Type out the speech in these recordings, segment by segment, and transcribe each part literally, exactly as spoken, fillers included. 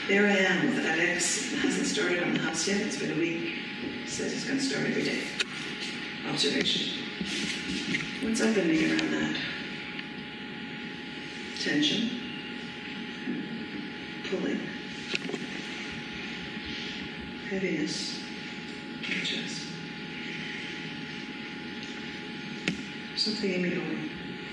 There I am with Alex. It hasn't started on the house yet. It's been a week. He says he's going to start every day. Observation. What's up in me around that? Tension. Pulling. Heaviness in the chest. Something in me going.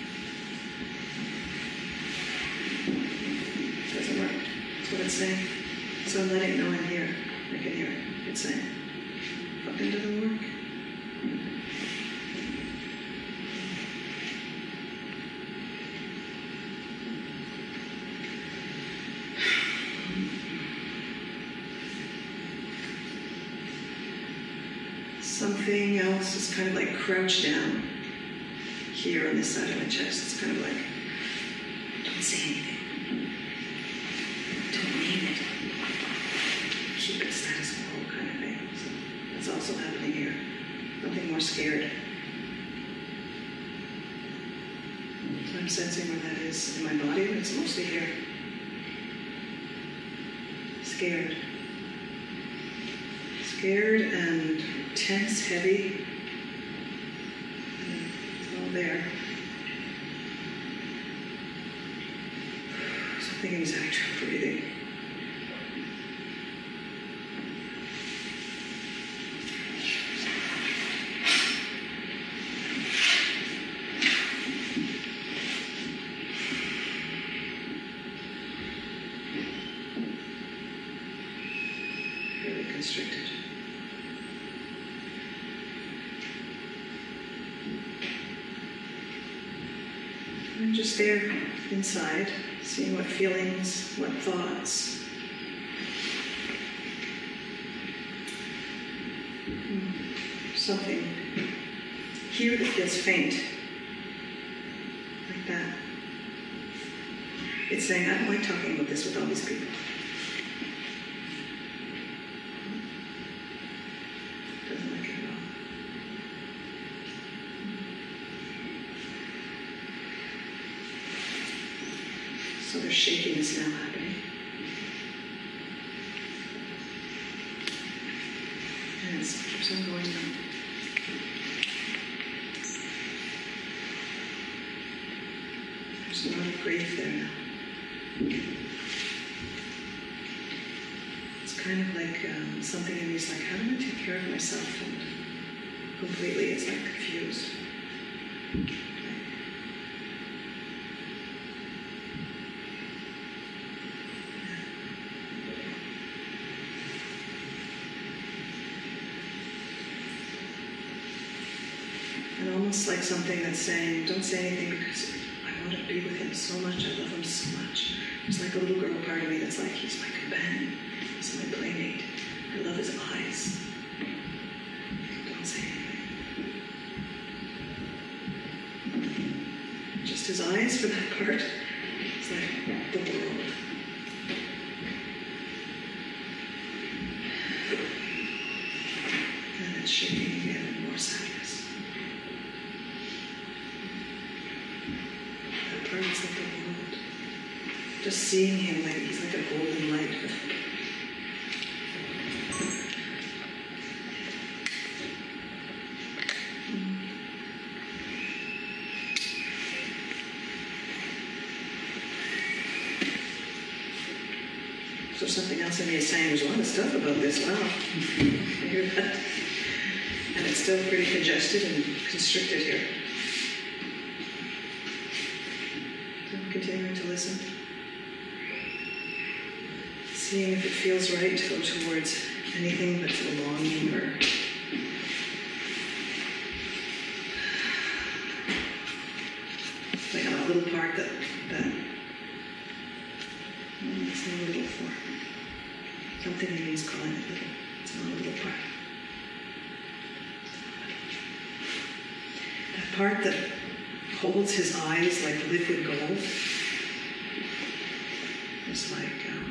Doesn't work. That's what it's saying. So I'm letting it know I'm here. I can hear it. It's saying, fucking doesn't work. Something else is kind of like crouched down here on this side of my chest. It's kind of like, don't say anything. Don't name it. Keep it status quo kind of thing. So that's also happening here. Nothing more scared. So I'm sensing where that is in my body, but it's mostly here. Scared. Scared and tense, heavy. It's all there. Something in his actual breathing. Really constricted. I'm just there inside, seeing what feelings, what thoughts. Something here that feels faint, like that. It's saying, I don't like talking about this with all these people. Doesn't like it at all. So there's shakiness now happening. And it keeps on going down. There's a lot of grief there now. It's kind of like um, something in me is like, how do I take care of myself? And completely, it's like confused. And almost like something that's saying, don't say anything because I want to be with him so much, I love him so much. There's like a little girl part of me that's like, he's my companion, he's my playmate. I love his eyes. Don't say anything. Just his eyes for that part. It's like the world. And it's shaking again and more sadness. That part is like the world. Just seeing him, like he's like a golden light. So something else in me is saying, there's a lot of stuff about this, wow. I hear that. And it's still pretty congested and constricted here. So I'm continuing to listen. Seeing if it feels right to go towards anything that's a longing or like a little part that, that it's not a little for. Something in me is calling it little. It's not a little part. That part that holds his eyes like liquid gold. It's like um,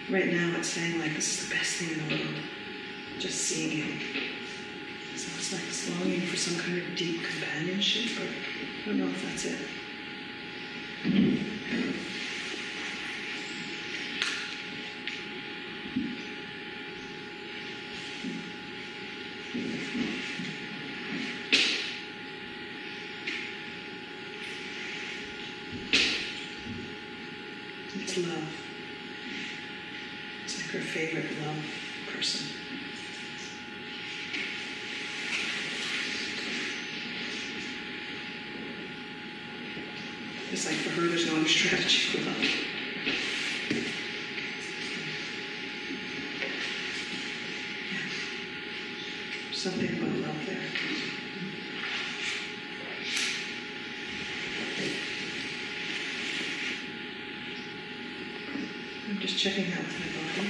right now it's saying like this is the best thing in the world, just seeing him. So it's like it's longing for some kind of deep companionship, but I don't know if that's it. It's love. It's like her favorite love person. It's like for her, there's no other strategy for love. Yeah. Something about love there. I'm just checking out with my body.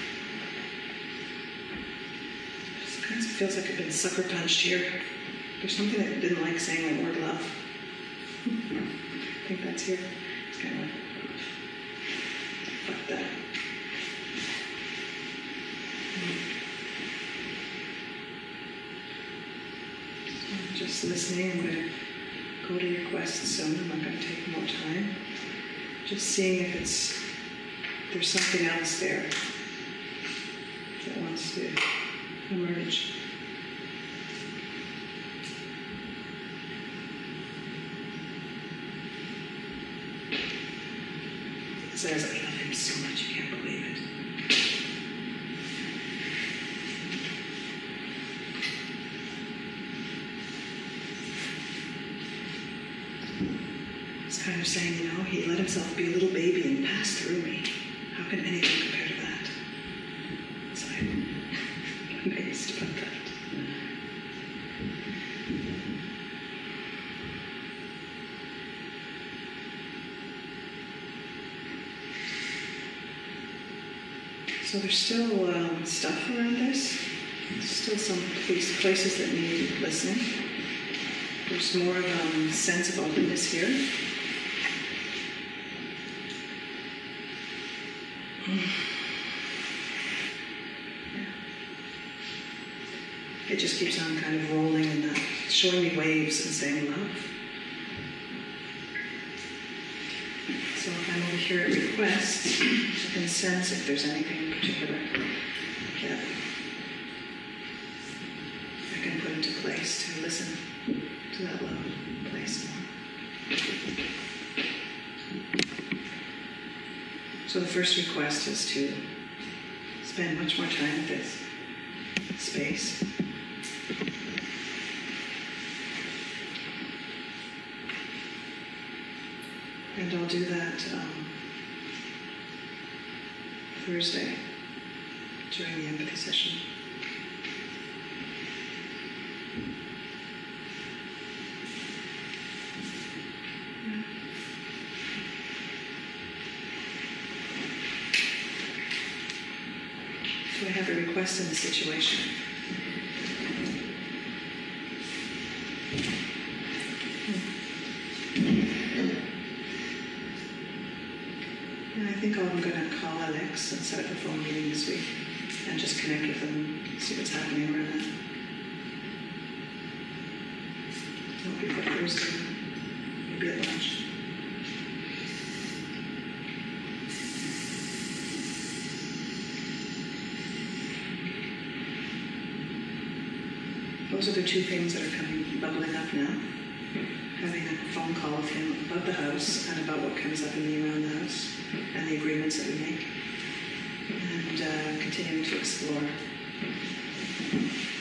It kind of feels like I've been sucker punched here. There's something that didn't like saying the word love. I think that's here. It's kind of like, fuck that. So I'm just listening. I'm going to go to your quest soon. I'm not going to take more time. Just seeing if it's there's something else there that wants to emerge. It says, I love him so much, you can't believe it. It's kind of saying, you know, he let himself be a little baby and pass through me. How can anything compare to that? So I'm amazed about that. So there's still um, stuff around this. There's still some place, places that need listening. There's more of a um, sense of openness here. It just keeps on kind of rolling and uh, showing me waves and saying love. So if I'm over here at requests, I can sense if there's anything in particular that I can put into place to listen to that love place more. So the first request is to spend much more time with this space. And I'll do that um, Thursday during the empathy session. Yeah. Do I have a request in the situation? I think I'm going to call Alex and set up a phone meeting this week and just connect with them and see what's happening around that. Not before Thursday, maybe at lunch. Those are the two things that are coming, bubbling up now. Having a phone call with him about the house and about what comes up in me around the house and the agreements that we make, and uh, continuing to explore.